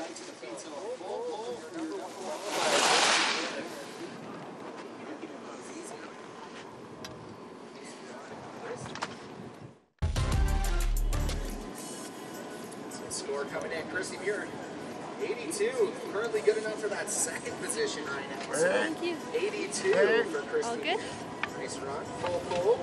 Score coming in, Chrissy Muir, 82, currently good enough for that second position right now. So Thank you. 82 for Chrissy. All good? Nice run, full pull.